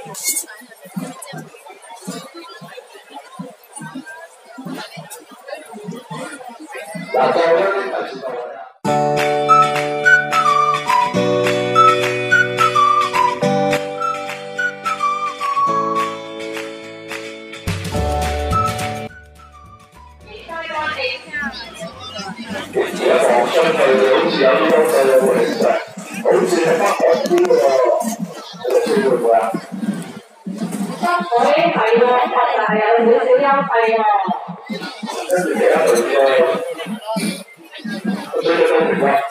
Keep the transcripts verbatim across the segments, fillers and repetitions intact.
嗱，再咧第四個位啦。而家望出去好似有啲東西有冇其實，好似係北海邊喎，你知會唔會啊？北海係喎，但係有少少優惠喎。跟住其他隊嘅，我追咗東平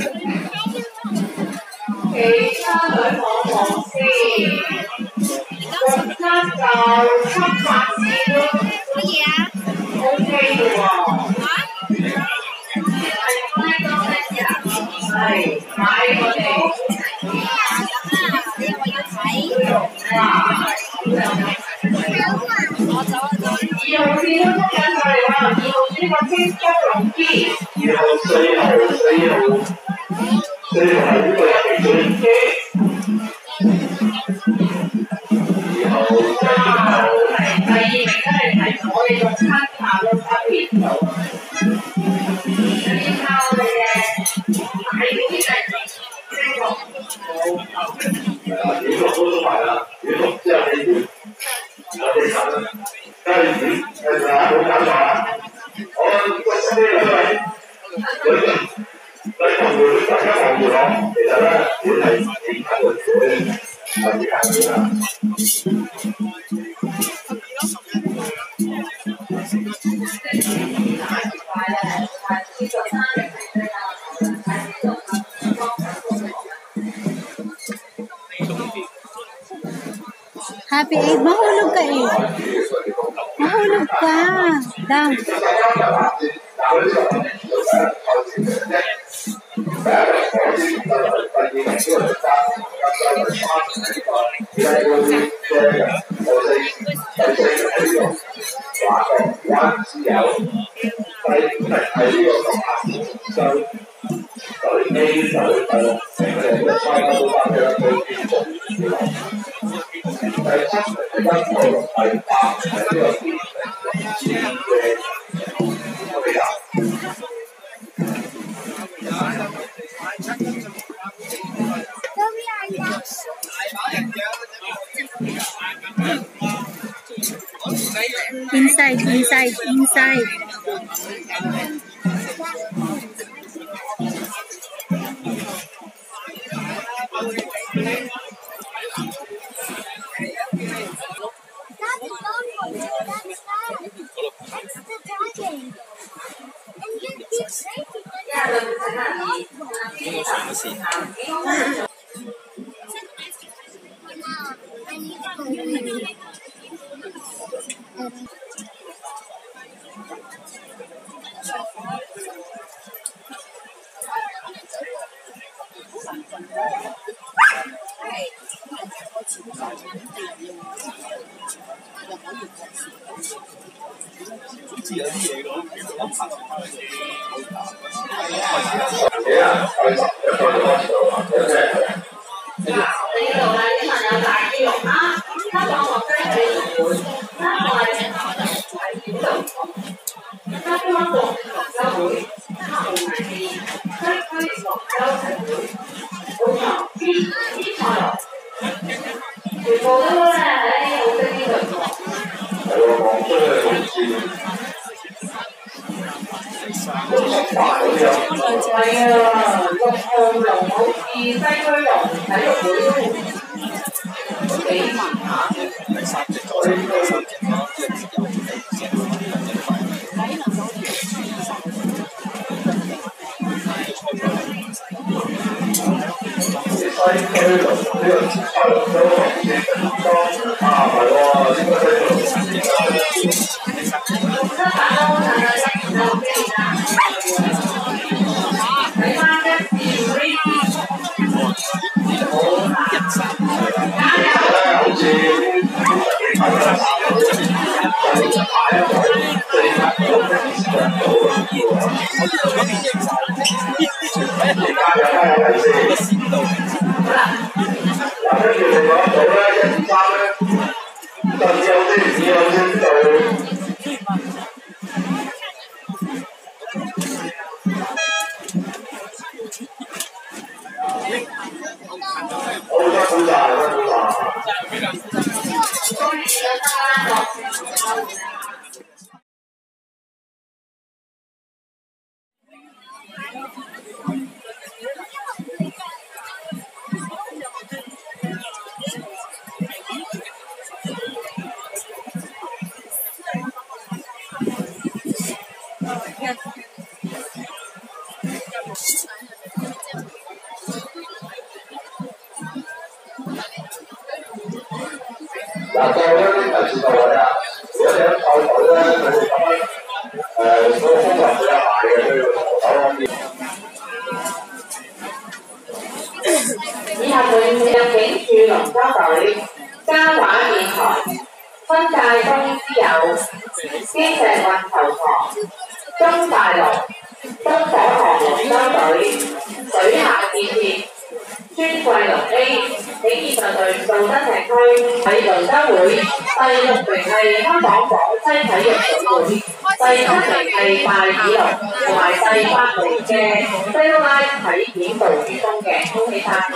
其他隊望望先，國家就七百字咯。乜嘢啊 ？O K 嘅喎。係買我哋。你又話要睇？我走啊走！二號線都捉緊過嚟喎，二號線呢個天高龍機。二號、四號、四號、四號係呢個入境機。二號、三號係第二名都係睇我哋用參考嘅分別度。有啲抄嘅嘢。係呢啲係呢個冇，幾個都買啦，幾個之後你點？我哋揀啦，跟住點？係咪啊？冇搞錯啊！我個司機都係佢佢同佢大家望住我，其實咧你係幾揀個車，係幾揀嘅啦。 Happy Eid, mahulog ka eh. Mahulog ka. Dam. Inside, inside, inside. 好啦，嗱，跟住你講到咧，一二三咧。 有先到。好啦，好啦，好啦。嗱，到咧啲提示到位啦。如果你一湊隊咧，佢哋咁樣誒，嗰個風頭比較大嘅，都要同手方面。 以下會入境駐龍舟隊、嘉華電台、新界東之友、基石運球場、中大陸、東火航龍舟隊、水下建設、尊貴龍 A。喺現場隊道德社區喺龍舟會，第六名係香港廣西體育總會，第七名係大耳龍，同埋第八名嘅西拉體檢部主攻嘅，恭喜晒！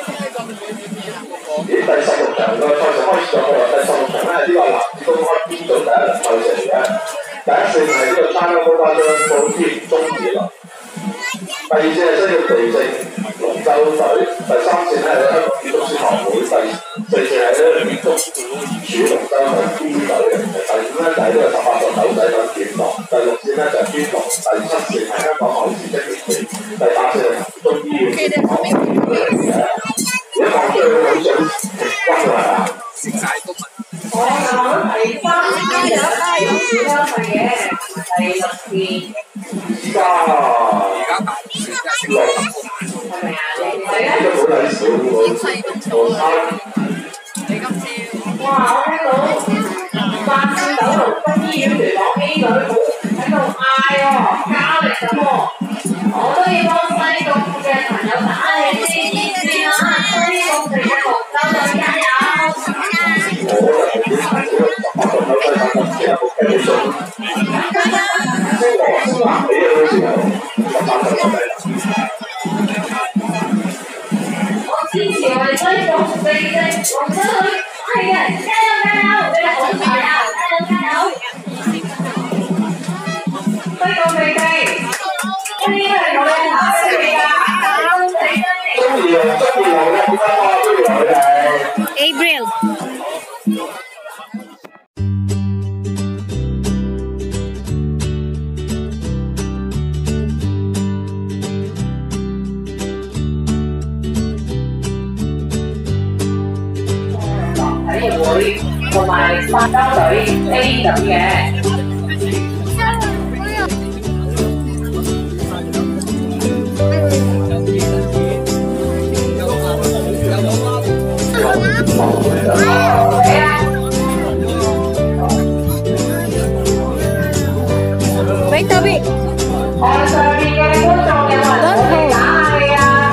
咦，第十六場個賽事開始咗喎，第十六場咧呢個男子公開 B 組第一輪賽事嚟嘅，第一勝係呢個山東高花章報添中二輪。第二次係需要地政龍舟隊，第三次咧係香港建築師學會，第四次係咧建築署龍舟隊 B 隊嘅，第五咧就係呢個十八個狗仔隊劍龍，第六次咧就係邊龍，第七次係香港海事職業隊，第八次係中醫院學會嚟嘅。一講最好想關係啊！食晒公民。 我有第三次有第五次啦，係嘅，第六次。 哇！而家大六， 係咪啊？你係啊？ 呢個好睇少喎，我猜。你今次？ 哇！我聽到八仙九龍中醫院聯網 A 隊好喺度嗌喎，加力咁喎，我都要幫西貢嘅朋友打氣先，先啊！西貢地嘅龍舟隊加油！我支持我哋西貢地嘅龍舟隊，係啊！加油加油！你哋好快啊！加油加油！西貢地地，呢啲係我哋打出嚟㗎， 中意啊！中意我嘅點解我中意佢哋 April。 體育會同埋八州隊 A 隊嘅。 Wait, Toby。 台上面嘅觀眾有冇人同你打氣啊？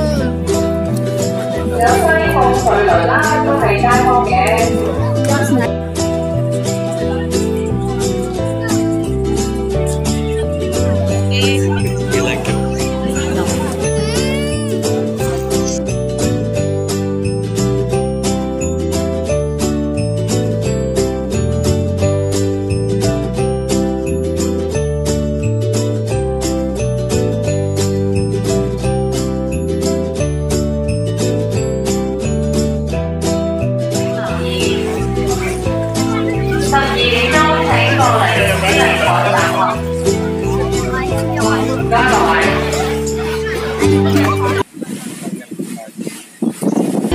有西貢瑞麟啦，都係街坊嘅。